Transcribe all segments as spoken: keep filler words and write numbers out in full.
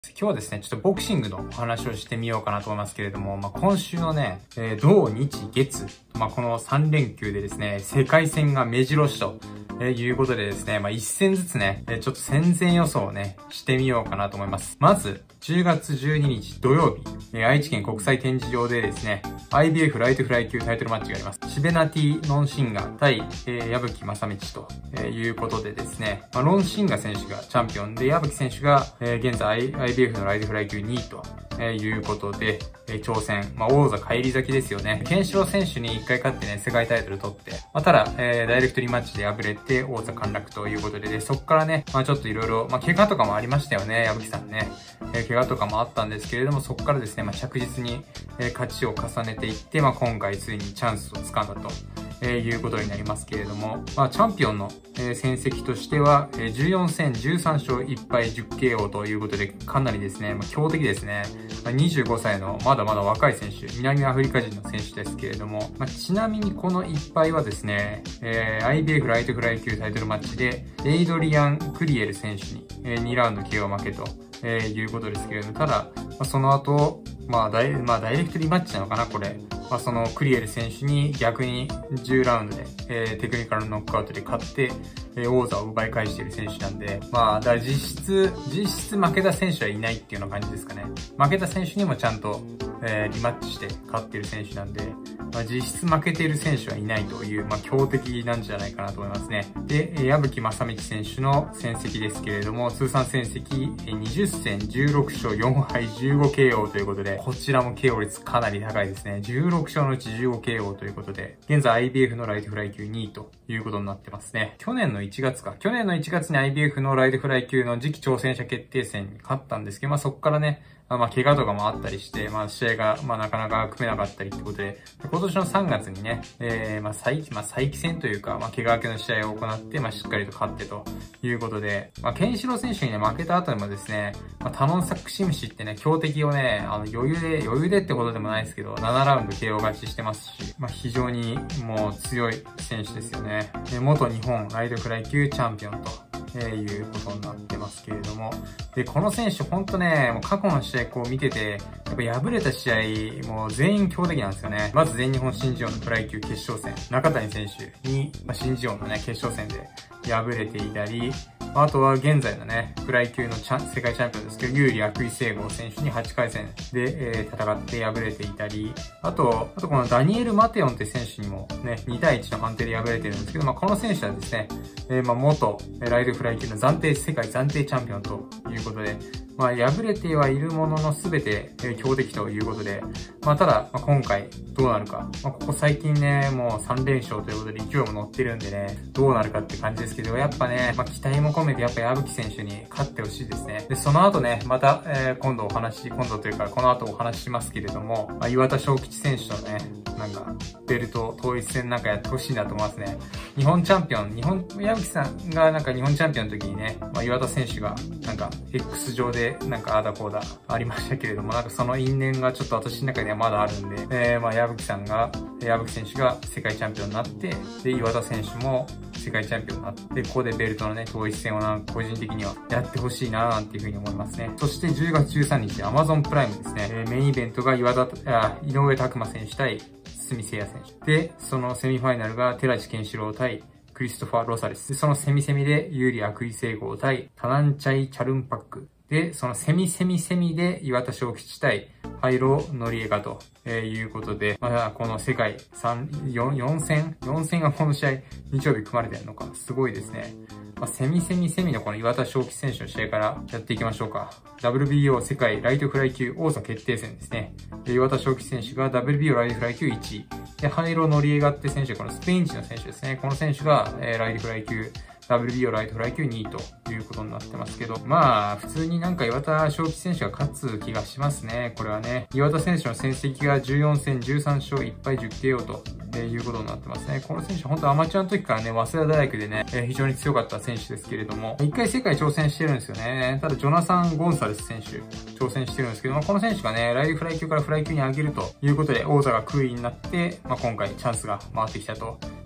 今日はですね、ちょっとボクシングのお話をしてみようかなと思いますけれども、まあ、今週のね、えー、土日月、まあ、このさん連休でですね、世界戦が目白押しと、えー、いうことでですね、まあ、いち戦ずつね、えー、ちょっと戦前予想をね、してみようかなと思います。まず、じゅうがつじゅうににち土曜日、えー、愛知県国際展示場でですね、アイビーエフ ライトフライ級タイトルマッチがあります。シベナティ・ノンシンガ対、えー、矢吹正道と、えー、いうことでですね、まあ、ロンシンガ選手がチャンピオンで、矢吹選手が、えー、現在 アイビーエフ のライトフライ級にいと、えー、いうことで、えー、挑戦。まあ、王座返り咲きですよね。ケンシロウ選手に一回勝ってね、世界タイトル取って、まあ、ただ、えー、ダイレクトリマッチで敗れて王座陥落ということで、でそっからね、まあ、ちょっといろいろ、まあ、怪我とかもありましたよね、矢吹さんね。えー、怪我とかもあったんですけれども、そこからですね、まあ、着実に、えー、勝ちを重ねていって、まあ、今回ついにチャンスを掴んだと。えー、いうことになりますけれども、まあ、チャンピオンの、えー、戦績としては、えー、じゅうよん戦じゅうさん勝いっ敗じゅうケーオー ということで、かなりですね、まあ、強敵ですね。まあ、にじゅうごさいのまだまだ若い選手、南アフリカ人の選手ですけれども、まあ、ちなみにこのいっ敗はですね、えー、アイビーエフ ライトフライ級タイトルマッチで、エイドリアン・クリエル選手に、えー、にラウンド ケーオー 負けと、えー、いうことですけれども、ただ、まあ、その後、まあダイ、まあ、ダイレクトリマッチなのかな、これ。まあ、そのクリエル選手に逆にじゅうラウンドで、えー、テクニカルノックアウトで勝って、えー、王座を奪い返している選手なんで、まあ、だから実質、実質負けた選手はいないっていうような感じですかね。負けた選手にもちゃんと、えー、リマッチして勝っている選手なんで、まあ、実質負けている選手はいないという、まあ、強敵なんじゃないかなと思いますね。で、矢吹正道選手の戦績ですけれども、通算戦績にじゅっ戦じゅうろく勝よん敗じゅうごケーオー ということで、こちらも ケーオー 率かなり高いですね。じゅうろく勝のうちじゅうごケーオー ということで、現在 アイビーエフ のライトフライ級にいということになってますね。去年のいちがつか。去年のいちがつに アイビーエフ のライトフライ級の次期挑戦者決定戦に勝ったんですけど、まあそこからね、まあ、怪我とかもあったりして、まあ、試合が、まあ、なかなか組めなかったりってことで、今年のさんがつにね、えー、まあ、再、まあ、再起戦というか、まあ、怪我明けの試合を行って、まあ、しっかりと勝ってということで、まあ、ケンシロウ選手にね、負けた後にもですね、まあ、タノンサックシムシってね、強敵をね、あの、余裕で、余裕でってことでもないですけど、ななラウンド ケーオー 勝ちしてますし、まあ、非常にもう強い選手ですよね。で、元日本ライトフライ級チャンピオンと。えー、いうことになってますけれども。で、この選手ほんとね、もう過去の試合こう見てて、やっぱ敗れた試合、もう全員強敵なんですよね。まず全日本新人王のフライ級決勝戦、中谷選手に、まあ、新人王のね、決勝戦で敗れていたり、あとは現在のね、フライ級のチャン世界チャンピオンですけど、有利悪意聖吾選手にはちかい戦で、えー、戦って敗れていたり、あと、あとこのダニエル・マテオンって選手にもね、に対いちの判定で敗れてるんですけど、まあこの選手はですね、えー、まあ元ライトフライ級の暫定、世界暫定チャンピオンということで、まあ敗れてはいるものの全て、えー、強敵ということで、まあただ、まあ、今回どうなるか、まあここ最近ね、もうさん連勝ということで勢いも乗ってるんでね、どうなるかって感じですけど、やっぱね、まあ期待も込めてやっぱ矢吹選手に勝ってほしいですね。で、その後ね、また、えー、今度お話、今度というかこの後お話ししますけれども、まあ、岩田翔吉選手とね、なんか、ベルト統一戦なんかやってほしいなと思いますね。日本チャンピオン、日本、矢吹さんがなんか日本チャンピオンの時にね、まあ、岩田選手がなんか X 上でなんかああだこうだありましたけれども、なんかその因縁がちょっと私の中ではまだあるんで、えー、まあ矢吹さんが、矢吹選手が世界チャンピオンになって、で、岩田選手も世界チャンピオンになって、ここでベルトのね、統一戦をなんか個人的にはやってほしいななんていうふうに思いますね。そしてじゅうがつじゅうさんにち、Amazon プライムですね、えー、メインイベントが岩田、あ、井上拓馬選手対角誠也選手。で、そのセミファイナルが寺地健志郎対クリストファー・ロサレス。で、そのセミセミで有利悪意聖吾対タナンチャイ・チャルンパック。で、そのセミセミセミで岩田翔吉対ハイロノリエガと、えー、いうことで、まあ、この世界さん、よん、よん戦 ?よん 戦がこの試合、日曜日組まれてるのか。すごいですね。まあ、セミセミセミのこの岩田翔吉選手の試合からやっていきましょうか。ダブリュービーオー 世界ライトフライ級王座決定戦ですね。で岩田翔吉選手が ダブリュービーオー ライトフライ級いちい。で、ハイロノリエガって選手はこのスペイン人の選手ですね。この選手が、えー、ライトフライ級ダブリュービーオー ライトフライ級にいということになってますけど、まあ、普通になんか岩田翔吉選手が勝つ気がしますね。これはね。岩田選手の戦績がじゅうよん戦じゅうさん勝いっ敗じゅうケーオー と、えー、いうことになってますね。この選手、本当アマチュアの時からね、早稲田大学でね、えー、非常に強かった選手ですけれども、一回世界挑戦してるんですよね。ただ、ジョナサン・ゴンサレス選手、挑戦してるんですけども、この選手がね、ライトフライ級からフライ級に上げるということで、王座が空位になって、まあ、今回チャンスが回ってきたと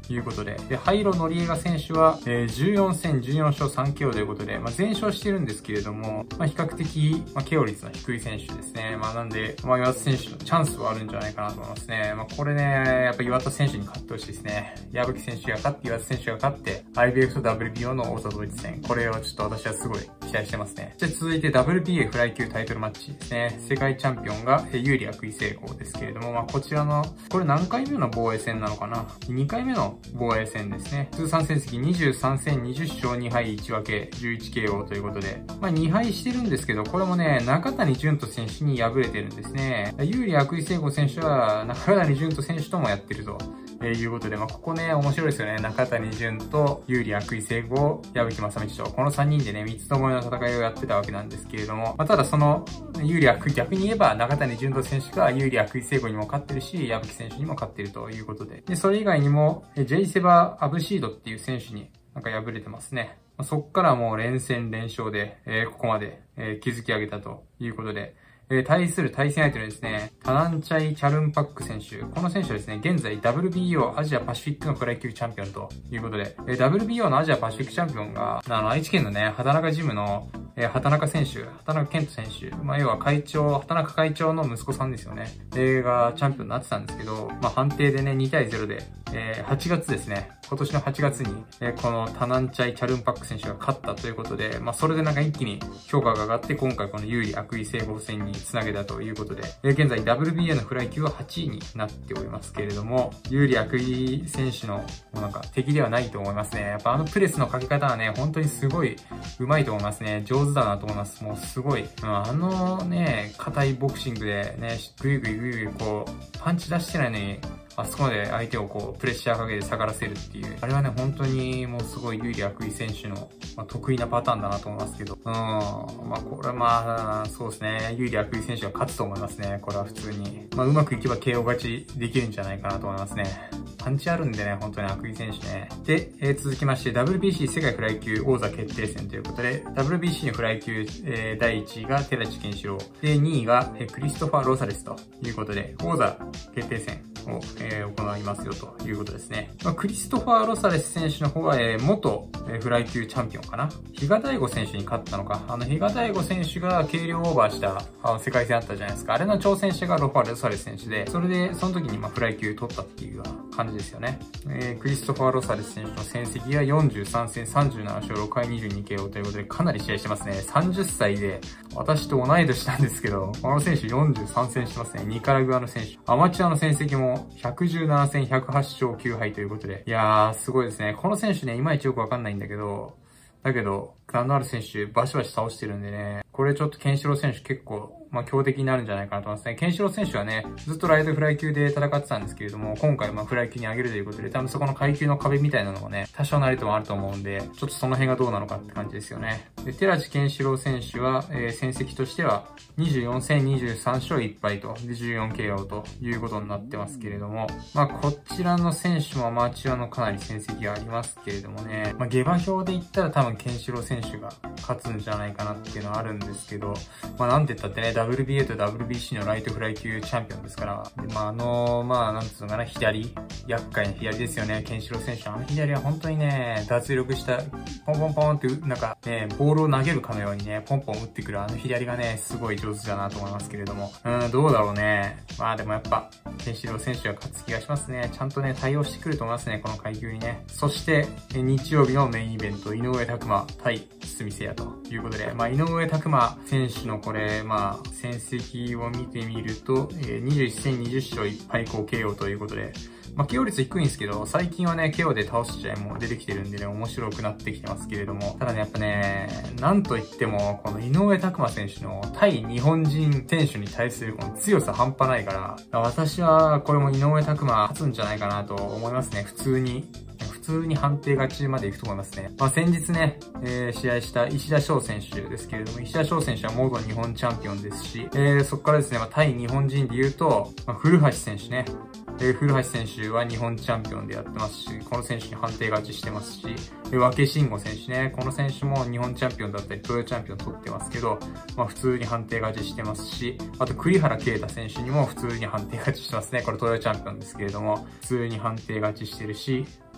いうことで、で、ハイロノリエガ選手は、えー、じゅうよん戦じゅうよん勝さんケーオー ということで、まあ、全勝してるんですけれども、まあ、比較的、まあ、ケーオー 率の低い選手ですね。まあ、なんで、まあ、岩田選手のチャンスはあるんじゃないかなと思いますね。まあ、これね、やっぱ岩田選手に勝ってほしいですね。矢吹選手が勝って、岩田選手が勝って、アイビーエフ と ダブリュービーオー の王座統一戦。これをちょっと私はすごい期待してますね。じゃあ続いて ダブリュービーエー フライ級タイトルマッチですね。世界チャンピオンが有利悪意成功ですけれども、まあ、こちらの、これ何回目の防衛戦なのかな ?に 回目の防衛戦ですね。通算戦績にじゅうさん戦にじゅう勝に敗いち分け じゅういちケーオー ということで、まあ、に敗してるんですけど、これもね、中谷潤人選手に敗れてるんですね。有利悪意成功選手は中谷潤人選手ともやってると。えー、いうことで、まあ、ここね、面白いですよね。中谷潤と有利悪意成功、矢吹正道と、このさんにんでね、三つどもえの戦いをやってたわけなんですけれども、まあ、ただその、有利悪意、逆に言えば、中谷潤人選手が有利悪意成功にも勝ってるし、矢吹選手にも勝ってるということで。で、それ以外にも、ジェイセバアブシードっていう選手になんか敗れてますね。まあ、そっからもう連戦連勝で、えー、ここまで、えー、築き上げたということで、えー、対する対戦相手のですね、タナンチャイ・チャルンパック選手。この選手はですね、現在 ダブリュービーオー アジアパシフィックのフライ級チャンピオンということで、えー、ダブリュービーオー のアジアパシフィックチャンピオンが、あの、愛知県のね、畑中ジムの、えー、畑中選手、畑中健人選手、まあ、要は会長、畑中会長の息子さんですよね。映画チャンピオンになってたんですけど、まあ、判定でね、に対ゼロで、えー、はちがつですね。今年のはちがつに、えー、このタナンチャイ・チャルンパック選手が勝ったということで、まあ、それでなんか一気に評価が上がって、今回この有利悪意成功戦につなげたということで、えー、現在 ダブリュービーエー のフライ級ははちいになっておりますけれども、有利悪意選手の、もうなんか敵ではないと思いますね。やっぱあのプレスのかけ方はね、本当にすごい上手いと思いますね。上手だなと思います。もうすごい。うん、あのね、硬いボクシングでね、ぐいぐいぐいぐいこう、パンチ出してないのに、あそこまで相手をこう、プレッシャーかけて下がらせるっていう。あれはね、本当にもうすごい有利悪意選手の、まあ、得意なパターンだなと思いますけど。うん。まあ、これはまあ、そうですね。有利悪意選手が勝つと思いますね。これは普通に。まあ、うまくいけば ケーオー 勝ちできるんじゃないかなと思いますね。パンチあるんでね、本当に悪意選手ね。で、えー、続きまして ダブリュービーシー 世界フライ級王座決定戦ということで、ダブリュービーシー のフライ級、えー、だいいちいが寺地健志郎。で、にいが、えー、クリストファー・ロサレスということで、王座決定戦を、えー、行いますよということですね。まあ、クリストファー・ロサレス選手の方は、えー、元、えー、フライ級チャンピオンかな。比嘉大吾選手に勝ったのか。あの、比嘉大吾選手が軽量オーバーしたあの世界戦あったじゃないですか。あれの挑戦者がロファー・ロサレス選手で、それで、その時にまあフライ級取ったっていうような感じですよね。えー、クリストファー・ロサレス選手の戦績がよんじゅうさん戦さんじゅうなな勝ろく敗にじゅうにケーオー ということで、かなり試合してますね。さんじゅっさいで、私と同い年なんですけど、この選手よんじゅうさん戦してますね。ニカラグアの選手。アマチュアの戦績もひゃくじゅうなな戦ひゃくはち勝きゅう敗ということで。いやー、すごいですね。この選手ね、いまいちよくわかんないんだけど、だけど、感のある選手、バシバシ倒してるんでね、これちょっとケンシロウ選手結構、まあ強敵になるんじゃないかなと思いますね。ケンシロウ選手はね、ずっとライトフライ級で戦ってたんですけれども、今回まあフライ級に上げるということで、多分そこの階級の壁みたいなのもね、多少なりともあると思うんで、ちょっとその辺がどうなのかって感じですよね。で、寺地健志郎選手は、えー、戦績としては、にじゅうよん戦にじゅうさん勝いっ敗と、で、じゅうよんケーオー ということになってますけれども、まあこちらの選手もアマチュアのかなり戦績がありますけれどもね、まあ下馬評で言ったら多分健志郎選手が勝つんじゃないかなっていうのはあるんですけど、まあなんて言ったってね、ダブリュービーエー と ダブリュービーシー のライトフライ級チャンピオンですから、でまああの、まあなんつうのかな、左、厄介な左ですよね、ケンシロウ選手。あの左は本当にね、脱力した、ポンポンポンって、なんかね、ボールを投げるかのようにね、ポンポン打ってくるあの左がね、すごい上手だなと思いますけれども。うん、どうだろうね。まあでもやっぱ、ケンシロウ選手が勝つ気がしますね。ちゃんとね、対応してくると思いますね、この階級にね。そして、日曜日のメインイベント、井上拓磨対堤聖也ということで、まあ井上拓磨選手のこれ、まあ戦績を見てみると、えー、にじゅういち戦にじゅう勝いっ敗好 ケーオー ということで、まあ、ケーオー 率低いんですけど、最近はね、ケーオー で倒す試合も出てきてるんでね、面白くなってきてますけれども、ただね、やっぱね、なんといっても、この井上拓磨選手の対日本人選手に対するこの強さ半端ないから、私はこれも井上拓磨勝つんじゃないかなと思いますね、普通に。普通に判定勝ちまで行くと思いますね。まあ先日ね、えー、試合した石田翔選手ですけれども、石田翔選手は元日本チャンピオンですし、えー、そこからですね、まあ、対日本人で言うと、まあ、古橋選手ね、えー、古橋選手は日本チャンピオンでやってますし、この選手に判定勝ちしてますし、えー、脇慎吾選手ね、この選手も日本チャンピオンだったり、トヨチャンピオン取ってますけど、まあ普通に判定勝ちしてますし、あと栗原啓太選手にも普通に判定勝ちしてますね。これトヨチャンピオンですけれども、普通に判定勝ちしてるし、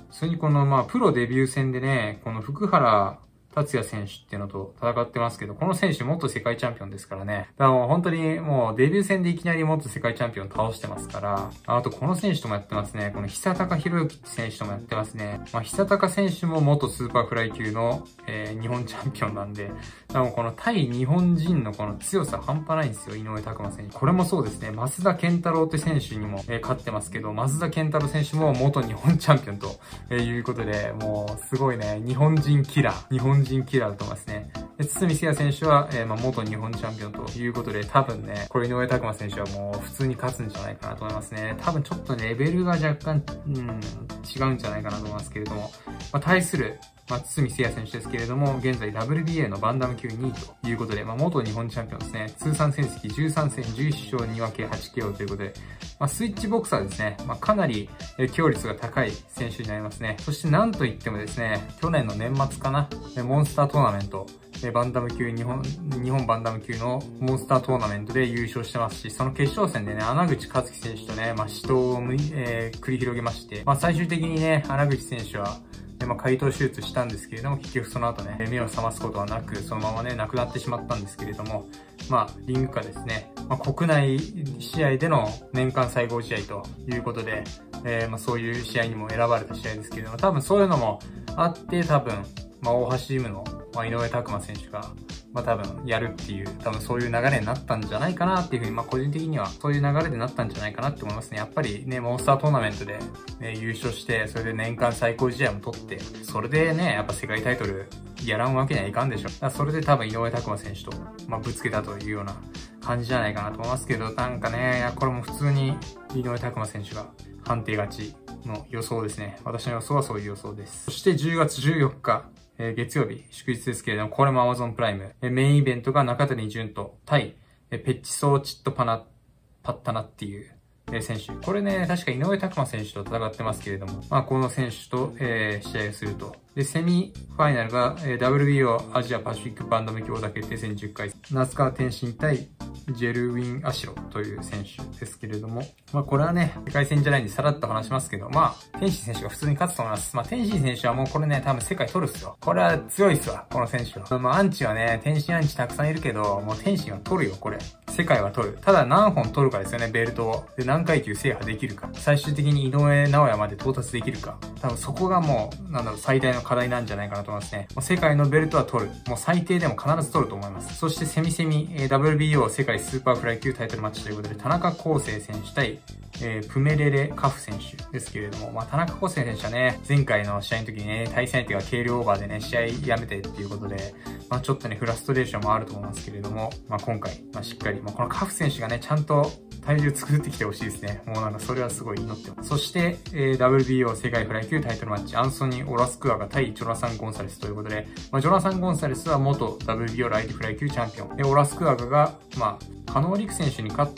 それにこの、まあ、プロデビュー戦でね、この福原達也選手っていうのと戦ってますけど、この選手元世界チャンピオンですからね。だからもう本当にもうデビュー戦でいきなり元世界チャンピオン倒してますから、あとこの選手ともやってますね。この久高博之選手ともやってますね。まあ、久高選手も元スーパーフライ級の、えー、日本チャンピオンなんで、でもこの対日本人のこの強さ半端ないんですよ、井上拓真選手。これもそうですね、増田健太郎って選手にも、えー、勝ってますけど、増田健太郎選手も元日本チャンピオンと、えー、いうことで、もうすごいね、日本人キラー、日本人キラーだと思いますね。で、堤聖也選手は、えー、まあ、元日本チャンピオンということで、多分ね、これ井上拓真選手はもう普通に勝つんじゃないかなと思いますね。多分ちょっとレベルが若干、うん、違うんじゃないかなと思いますけれども、まあ、対する、まあ、堤聖也選手ですけれども、現在 ダブリュービーエー のバンダム級にいということで、まあ、元日本チャンピオンですね。通算戦績じゅうさん戦じゅういち勝に分けはちケーオー ということで、まあ、スイッチボクサーですね。まあ、かなり強率が高い選手になりますね。そしてなんといってもですね、去年の年末かな、モンスタートーナメント、バンダム級、日本、日本バンダム級のモンスタートーナメントで優勝してますし、その決勝戦でね、穴口和樹選手とね、まあ、死闘を、えー、繰り広げまして、まあ、最終的にね、穴口選手は、まあ、開頭手術したんですけれども、結局その後ね、目を覚ますことはなく、そのままね、亡くなってしまったんですけれども、まあ、リング下ですね、まあ、国内試合での年間最高試合ということで、えー、まあ、そういう試合にも選ばれた試合ですけれども、多分そういうのもあって、多分、まあ、大橋ジムの、まあ、井上拓真選手が、まあ多分やるっていう、多分そういう流れになったんじゃないかなっていうふうに、まあ個人的にはそういう流れでなったんじゃないかなって思いますね。やっぱりね、モンスタートーナメントで、ね、優勝して、それで年間最高試合も取って、それでね、やっぱ世界タイトルやらんわけにはいかんでしょ。だからそれで多分井上拓真選手と、まあぶつけたというような感じじゃないかなと思いますけど、なんかね、いやこれも普通に井上拓真選手が判定勝ちの予想ですね。私の予想はそういう予想です。そしてじゅうがつじゅうよっか、えー、月曜日、祝日ですけれども、これも Amazon プライム。えー、メインイベントが中谷潤と対、えー、ペッチソーチットパナ、パッタナっていう、えー、選手。これね、確か井上拓真選手と戦ってますけれども、まあ、この選手と、えー、試合をすると。で、セミファイナルが、えー、ダブリュービーオー アジアパシフィックバンダム強打決定戦じゅっかい。那須川天心対ジェルウィン・アシロという選手ですけれども、まあこれはね、世界戦じゃないんでさらっと話しますけど、まあ、天心選手が普通に勝つと思います。まあ天心選手はもうこれね、多分世界取るっすよ。これは強いっすわ、この選手は。まあアンチはね、天心アンチたくさんいるけど、もう天心は取るよ、これ。世界は取る。ただ何本取るかですよね、ベルトを。で、何階級制覇できるか。最終的に井上尚弥まで到達できるか。多分そこがもう、なんだろう、最大の課題なんじゃないかなと思いますね。もう世界のベルトは取る。もう最低でも必ず取ると思います。そしてセミセミ、えー、ダブリュービーオー 世界スーパーフライ級タイトルマッチということで、田中康生選手対、えー、プメレレカフ選手ですけれども、まあ、田中康生選手はね、前回の試合の時にね、対戦相手が軽量オーバーでね、試合やめてっていうことで、まあ、ちょっとね、フラストレーションもあると思いますけれども、まあ、今回、まあ、しっかり、まあ、このカフ選手がね、ちゃんと体重作ってきてほしいですね。もうなんかそれはすごい祈ってます。そして、えー、ダブリュービーオー 世界フライ級タイトルマッチ、アンソニー・オラスクアが対ジョナサン・ゴンサレスということで、まあ、ジョナサン・ゴンサレスは元 ダブリュービーオー ライトフライ級チャンピオン。で、オラスクアガが、まあ、加納陸選手に勝って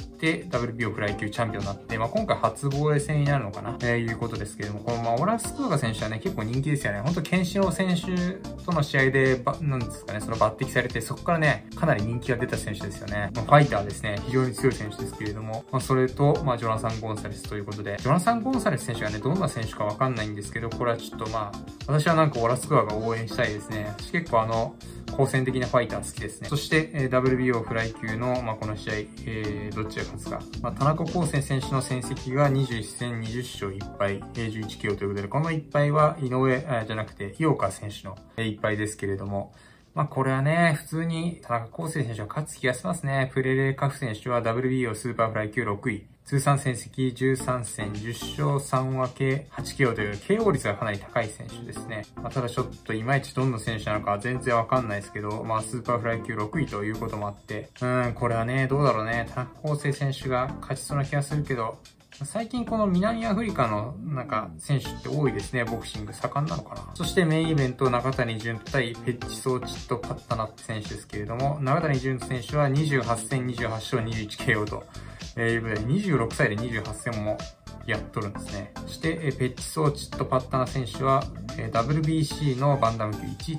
ダブリュービーオー フライ級チャンピオンになって、まあ、今回初防衛戦になるのかな、えー、いうことですけれども、このまあ、オラスクアガ選手はね、結構人気ですよね。ほんと、ケンシロウ選手との試合で、ば、なんですかね、その抜擢されて、そこからね、かなり人気が出た選手ですよね。まあ、ファイターですね。非常に強い選手ですけれども、まあ、それと、まあ、ジョナサン・ゴンサレスということで、ジョナサン・ゴンサレス選手がね、どんな選手かわかんないんですけど、これはちょっとまあ、私はなんかオラスクアガ応援したいですね。私結構あの、好戦的なファイター好きですね。そして、えー、ダブリュービーオー フライ級の、まあ、この試合、えー、どっちが勝つか。まあ、田中康生選手の戦績がにじゅういち戦にじゅっ勝いっ敗、えー、じゅういちケーオー ということで、このいっ敗は井上、あじゃなくて、井岡選手のいっ敗ですけれども、まあこれはね、普通に田中康生選手は勝つ気がしますね。プレレカフ選手は ダブリュービーオー スーパーフライ級ろくい。通算戦績じゅうさん戦じゅっ勝さん分けはちケーオー という ケーオー 率がかなり高い選手ですね。まあ、ただちょっといまいちどんな選手なのか全然わかんないですけど、まあスーパーフライ級ろくいということもあって、うーん、これはね、どうだろうね。田中康生選手が勝ちそうな気がするけど、最近この南アフリカのなんか選手って多いですね。ボクシング盛んなのかな。そしてメインイベント中谷潤対ペッチソーチットパッタナって選手ですけれども、中谷潤選手はにじゅうはち戦にじゅうはち勝にじゅういちケーオー ということでにじゅうろくさいでにじゅうはち戦もやっとるんですね。そしてペッチソーチットパッタナ選手は ダブリュービーシー のバンダム級いちいと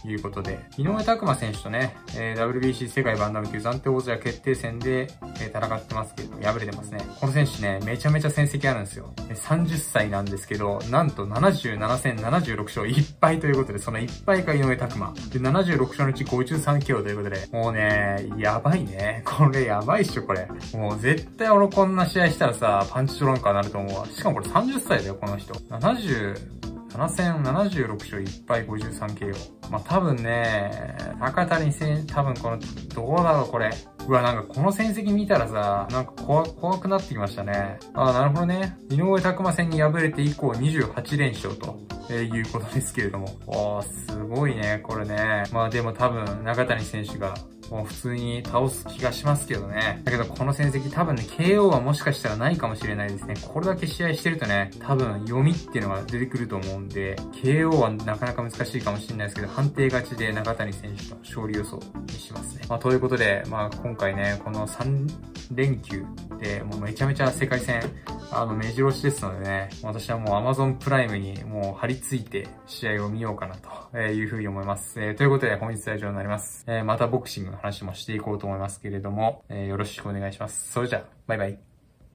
いうことで、井上拓真選手とね、えー、ダブリュービーシー 世界バンタム級暫定王者決定戦で、えー、戦ってますけど、敗れてますね。この選手ね、めちゃめちゃ戦績あるんですよ。さんじゅっさいなんですけど、なんとななじゅうななせんななじゅうろく勝いっぱいということで、そのいっぱいが井上拓真。で、ななじゅうろく勝のうちごじゅうさんケーオーということで、もうね、やばいね。これやばいっしょ、これ。もう絶対俺こんな試合したらさ、パンチドランカーなると思うわ。しかもこれさんじゅっさいだよ、この人。ななじゅう、ななせんななじゅうろく勝いっぱい ごじゅうさんケーオー。まあ、多分ね、中谷選手、多分この、どうだろうこれ。うわ、なんかこの戦績見たらさ、なんか怖、怖くなってきましたね。ああ、なるほどね。井上拓真戦に敗れて以降にじゅうはち連勝と、えー、いうことですけれども。ああ、すごいね、これね。まあでも多分、中谷選手が、もう普通に倒す気がしますけどね。だけどこの戦績多分ね、ケーオー はもしかしたらないかもしれないですね。これだけ試合してるとね、多分読みっていうのが出てくると思うんで、ケーオー はなかなか難しいかもしれないですけど、判定勝ちで中谷選手の勝利予想にしますね。まあということで、まあ今回ね、このさん連休でもうめちゃめちゃ世界戦、あの、目白押しですのでね、私はもう Amazon プライムにもう張り付いて試合を見ようかなというふうに思います。えー、ということで本日は以上になります。えー、またボクシングの話もしていこうと思いますけれども、えー、よろしくお願いします。それじゃあ、バイバイ。